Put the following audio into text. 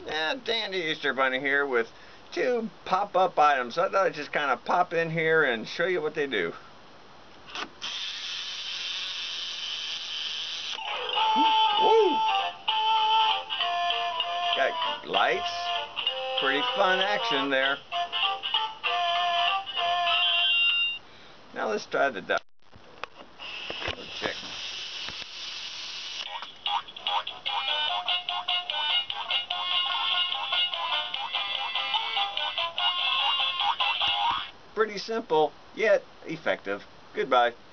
DanDee Easter Bunny here with two pop-up items. I thought I'd just kind of pop in here and show you what they do. Woo! Got lights. Pretty fun action there. Now let's try the duck. Let's check. Pretty simple, yet effective. Goodbye.